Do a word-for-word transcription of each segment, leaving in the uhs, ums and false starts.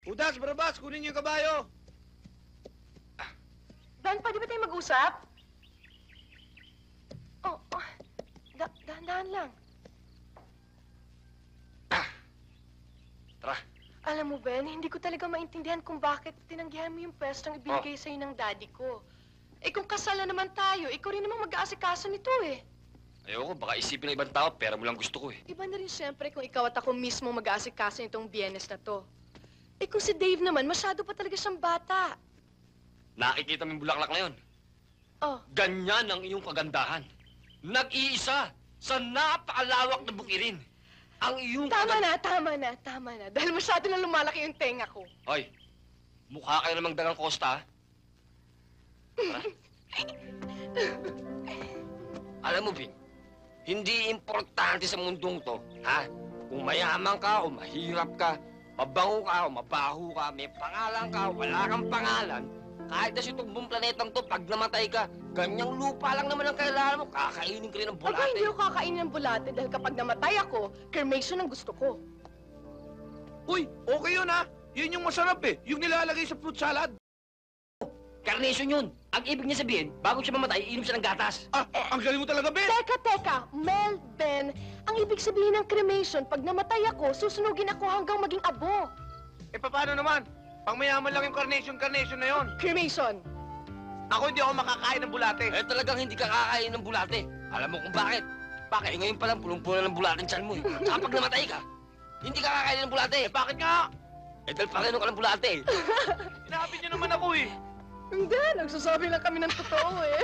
Udas, Barabas, kunin niyo yung kabayo. Dan, pwede ba tayo mag-usap? Oh, oh. Da dahan-dahan lang. Tara. Alam mo, Ben, hindi ko talaga maintindihan kung bakit tinanggihan mo yung pwestong ibinigay Oh. sa'yo ng daddy ko. Eh kung kasal na naman tayo, ikaw rin naman mag-aasikaso nito eh. Ayoko, baka isipin ng ibang tao, pera mo lang gusto ko eh. Iba na rin siyempre kung ikaw at ako mismo mag-aasikaso nitong biyernes na to. Eh kung si Dave naman, masyado pa talaga siyang bata. Nakikita mo yung bulaklak na yun. Oh, Ganyan ang iyong kagandahan. Nag-iisa sa napakalawak na bukirin. Ang iyong tama kagand- na, tama na, tama na. Dahil masyado na lumalaki yung tenga ko. Hoy, mukha kayo namang dagang Costa, ha? Tara. Alam mo, Vin, hindi importante sa mundong to, ha? Kung mayaman ka o mahirap ka, mabango ka o mabaho ka, may pangalan ka o wala kang pangalan, kahit na si tugbong planetang to, pag namatay ka, ganyang lupa lang naman ang kailangan mo, kakainin ka rin ng Aba, bulate. hindi ko kakainin ng bulate dahil kapag namatay ako, cremation ang gusto ko. Uy, okay yun ha. Yun yung masarap eh. Yung nilalagay sa fruit salad. Carnation yun. Ang ibig niya sabihin, bago siya mamatay, iinom siya ng gatas. Ah, ang galing mo talaga, Ben. Teka, teka, Mel, Ben, ang ibig sabihin ng cremation, pag namatay ako, susunugin ako hanggang maging abo. Eh, paano naman? Pang mayaman lang yung carnation-carnation na yun. Cremation. Ako hindi ako makakain ng bulate. Eh talagang hindi ka kakain ng bulate. Alam mo kung bakit? Bakit? Eh, ngayon pa lang, punong-puno ng bulate ang tiyan mo eh. Saka pag namatay ka, hindi ka kakain ng bulate. Eh, bakit nga? Eh dahil panginoon ka ng bulate eh. Sinabi niyo naman ako eh. Hindi, nagsasabi lang kami ng totoo eh.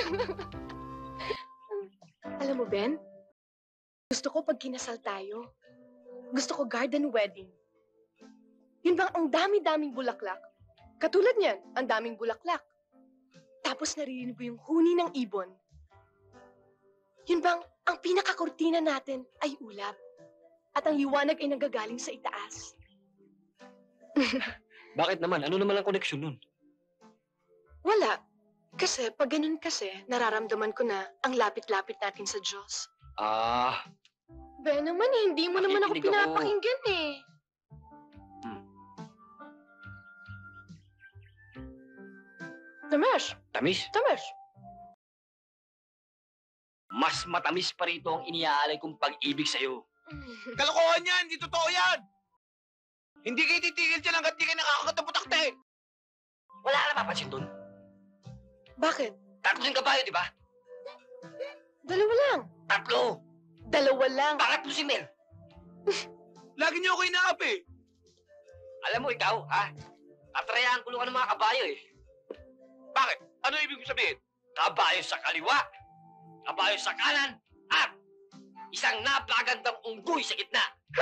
Alam mo, Ben, gusto ko pag kinasal tayo, gusto ko garden wedding. Yun bang ang dami-daming bulaklak? Katulad niyan, ang daming bulaklak. Tapos naririnig mo yung huni ng ibon. Yun bang ang pinakakortina natin ay ulap. At ang liwanag ay nanggagaling sa itaas. Bakit naman? Ano naman ang koneksyon nun? Wala. Kasi pag ganun kasi, nararamdaman ko na ang lapit-lapit natin sa Diyos. Ah, Ben naman, eh, hindi mo naman ako Nakikinig ako. pinapakinggan eh. Hmm. Tamesh! tamis. Tamesh! Mas matamis pa rito ang iniaalay kong pag-ibig sa'yo. Kalokohan yan, hindi totoo yan. Hindi kayo titigil dyan hanggat di kayo nakakataputakte. Wala ka napapansin dun. Bakit? Tatlo yung kabayo, di ba? Dalawa lang. Tatlo. Dalawa lang. Pangatlo si Mel. Lagi niyo ako inaap eh. Alam mo, ikaw, ha? Atrayaan ko ka ng mga kabayo eh. Bakit? Ano ibig ko sabihin? Kabayo sa kaliwa, kabayo sa kanan, at isang napakagandang unggoy sa gitna.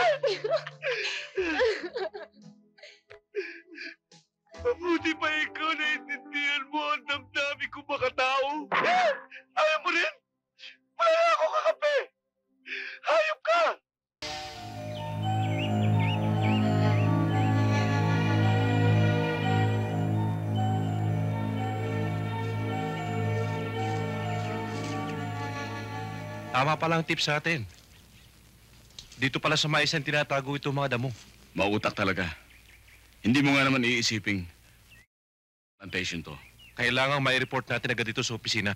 Mabuti pa ikaw na intindihan mo ang damdamin ko makatao. Ayaw mo rin? Wala na ako kakape. Hayop ka! Tama palang tip sa atin. Dito pala sa maisan tinatago itong mga damo. Mautak talaga. Hindi mo nga naman iisiping plantation to. Kailangang may report natin agad dito sa opisina.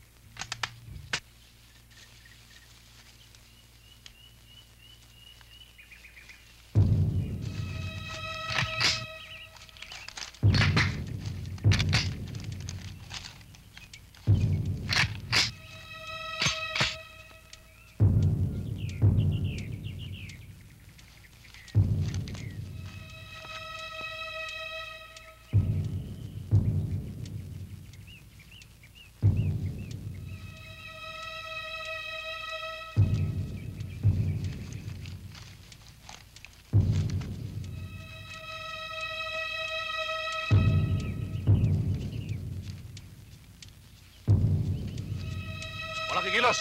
Walang kikilos!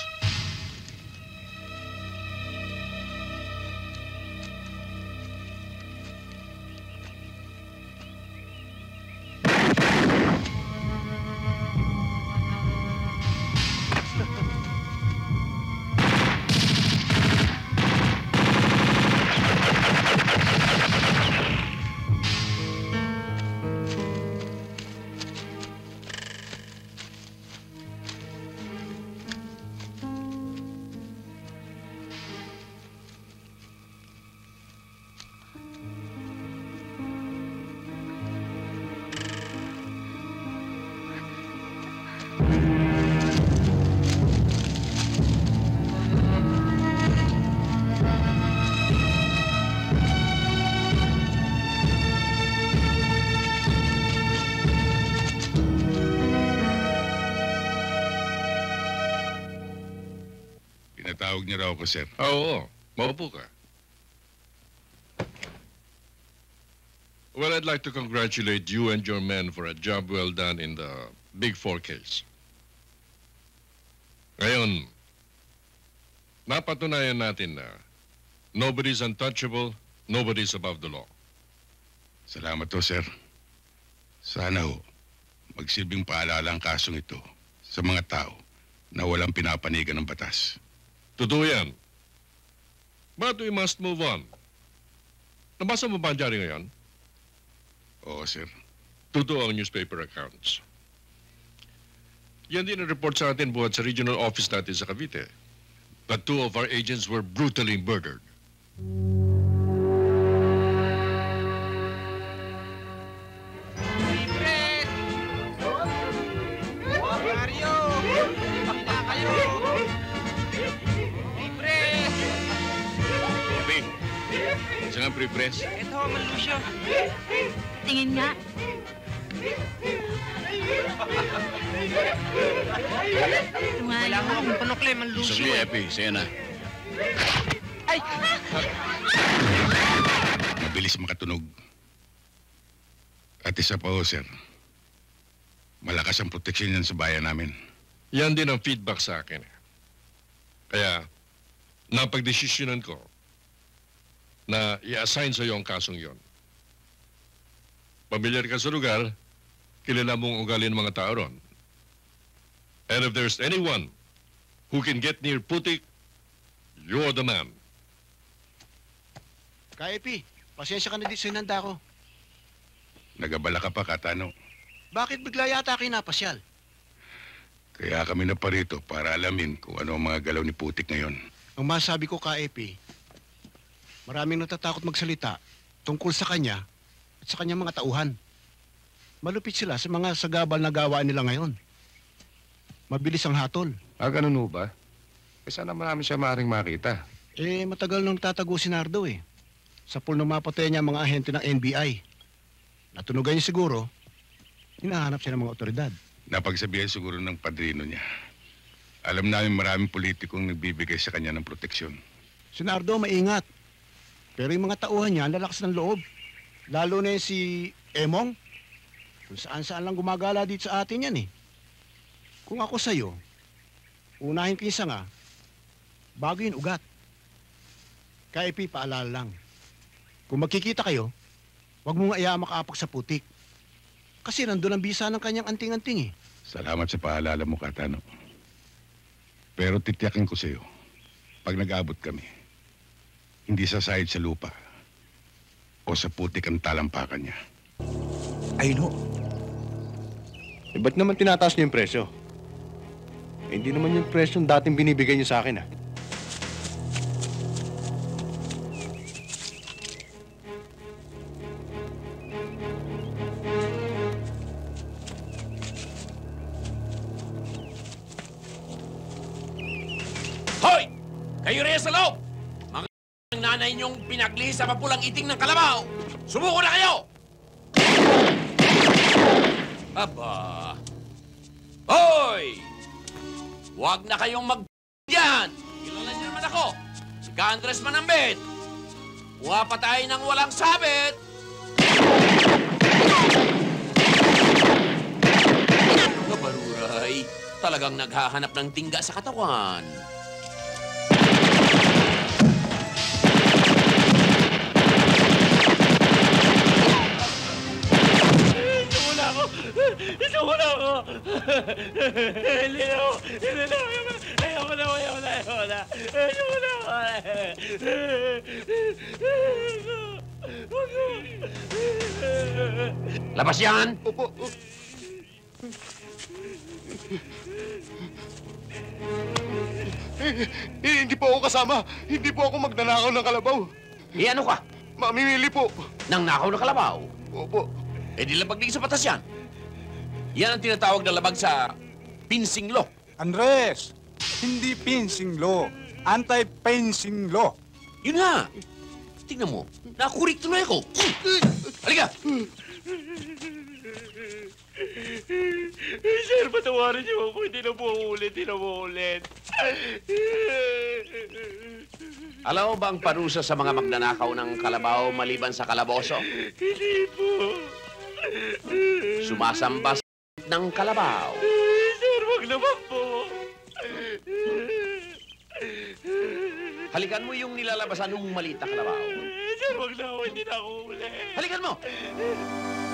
Tinatawag niya raw ako, sir. Ah, oo, maupo ka. Well, I'd like to congratulate you and your men for a job well done in the Big Four case. Ngayon, napatunayan natin na nobody's untouchable, nobody's above the law. Salamat to, sir. Sana ho, magsilbing paalala ang kasong ito sa mga tao na walang pinapanigan ng batas. Totoo yan. But we must move on. Nabasa mo ba ang dyaryo ngayon? Oo, sir. Totoo ang newspaper accounts. Yan din ang report sa atin buhat sa regional office natin sa Cavite. That two of our agents were brutally murdered. Gabi, isa nga pre-press. Ito, Malusyo. Tingin nga. Ito nga Wala yun. ko akong panukle, Isa Malusyo. kay Epi, sa'yo na. Ay! Mabilis makatunog. At isa pa ho, sir. Malakas ang proteksyon yan sa bayan namin. Yan din ang feedback sa akin. Kaya, napagdesisyonan ko na i-assign sa iyo ang kasong yon. Pamilyar ka sa lugar, kilala mong ugali ng mga tao ron. And if there's anyone who can get near Putik, you're the man. Ka-Epi, pasensya ka na di sa hinanda ko. Nagabala ka pa, Katano. Bakit bigla yata kayo napasyal? Kaya kami na parito para alamin kung ano ang mga galaw ni Putik ngayon. Ang masabi ko, Ka-Epi, maraming natatakot magsalita tungkol sa kanya at sa kanyang mga tauhan. Malupit sila sa mga sagabal na gawaan nila ngayon. Mabilis ang hatol. Ah, ganun ho ba? Eh, sana marami siya maaaring makita. Eh, matagal nang tatago si Nardo eh. Sa pool na mapatay niya ang mga ahente ng N B I. Natunugan niya siguro, hinahanap siya ng mga otoridad. Napagsabihan siguro ng padrino niya. Alam namin maraming politikong nagbibigay sa kanya ng proteksyon. Si Nardo maingat. Pero yung mga tauhan niya, ang lalakas ng loob. Lalo na yung si Emong. Kung saan-saan lang gumagala dito sa atin yan eh. Kung ako sa'yo, unahin ko yung sanga, bago yung ugat. Kaya Epi, paalala lang. Kung magkikita kayo, huwag mo nga iya makaapak sa Putik. Kasi nandun ang bisa ng kanyang anting-anting eh. Salamat sa paalala mo, Katano. Pero titiyakin ko sa'yo, pag nag-abot kami, hindi sasahid sa lupa o sa Putik ang talampakan niya. Ayun ho. Eh, ba't naman tinataas niyo yung presyo? Eh, hindi naman yung presyo yung dating binibigay niyo sa akin, ah. Hoy! Kayo rin sa loob! Mga ng nanay niyong pinaglihi sa mapulang iting ng kalabaw! Sumuko na kayo! Aba! Hoy! Huwag na kayong mag... yan! Kilala niyo naman ako! Si Andres Manambit! Kuha pa tayo ng walang sabit! Kabaruray, talagang naghahanap ng tingga sa katawan. Ito mo na ako! Hindi na ako! Hindi na ako! Ayaw ko na! Ayaw ko na! Ayaw ko na! Ayaw ko na! Labas yan! Opo! Eh, eh, hindi po ako kasama. Hindi po ako magnanakaw ng kalabaw. Eh ano ka? Mamimili po. Nang nakaw na kalabaw? Opo. Eh di labag din sa batas yan. Yan ang tinatawag na labag sa pinsing law. Andres, hindi fencing law. Anti-fencing law. Yun nga. Tingnan mo, nakurik tuloy ako. Halika! Sir, patawarin niyo ako. Hindi na po ulit, hindi na po ulit. Alam mo ba ang parusa sa mga magnanakaw ng kalabaw maliban sa kalaboso? Hindi po. Sumasamba sa ng kalabaw. Sir, wag naman po. Halikan mo yung nilalabasan ng maliit na kalabaw. Sir, wag na ako. Hindi na ako ulit. Halikan mo!